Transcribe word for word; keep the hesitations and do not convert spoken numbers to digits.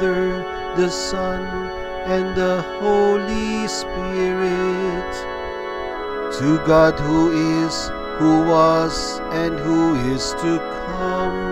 Father, the Son, and the Holy Spirit. To God who is, who was, and who is to come,